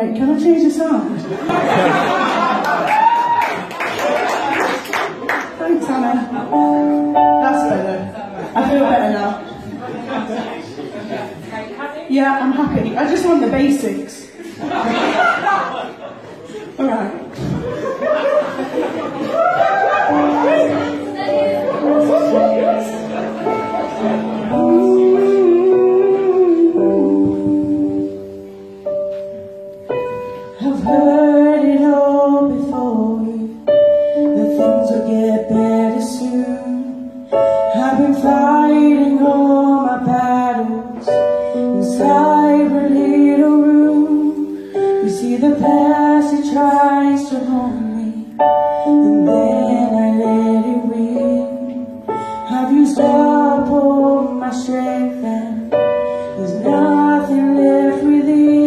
wait, can I change the sound? Thanks, Anna. That's better. I feel better now. Yeah, I'm happy. I just want the basics. All right. I've heard it all before, that things will get better soon. I've been fighting all my battles inside a little room. You see the past, it tries to harm me, and then I let it win. I've used up all my strength and there's nothing left within.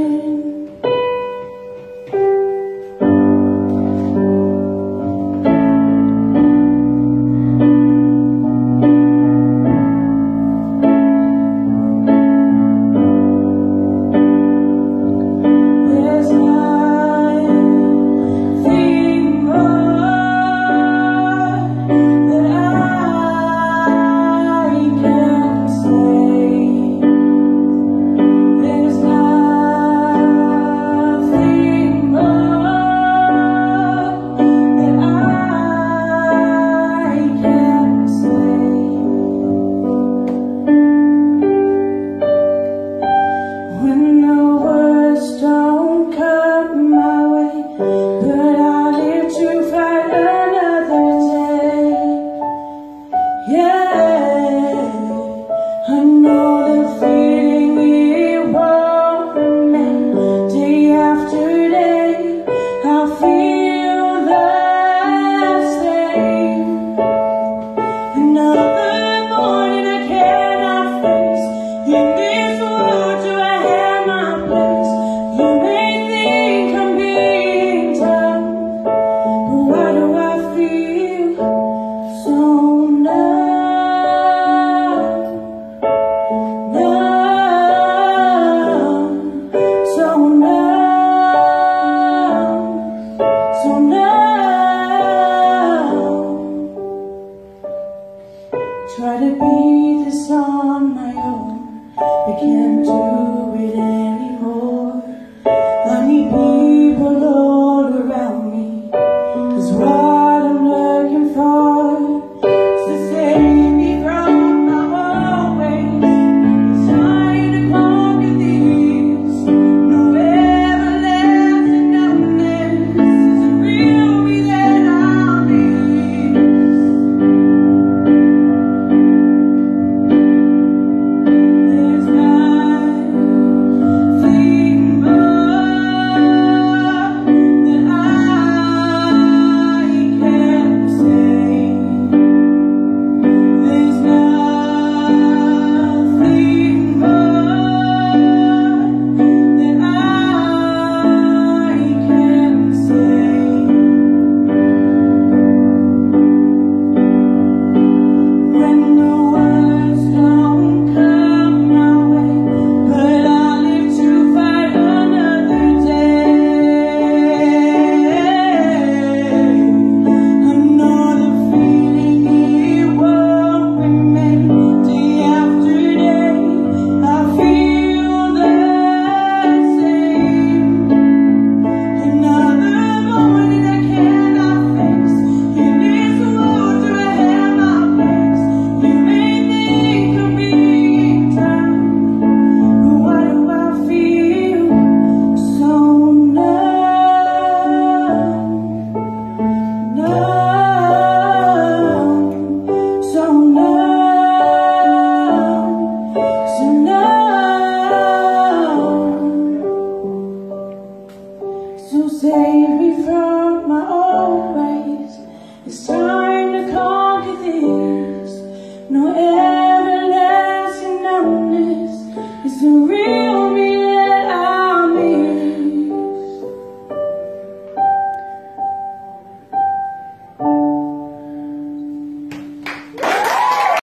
Try to beat this on my own, I can't do it anymore. I need people all around me, 'cause what I'm looking for is to save me from my own ways. It's time to conquer these. No everlasting numbness is the real me that I miss. So save me from my old ways. It's time to conquer this. No everlasting numbness is the real.